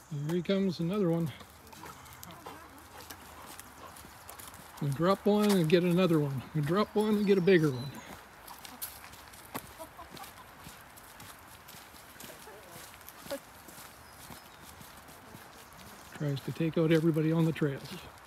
Here he comes, another one. We drop one and get another one. We drop one and get a bigger one. Tries to take out everybody on the trails.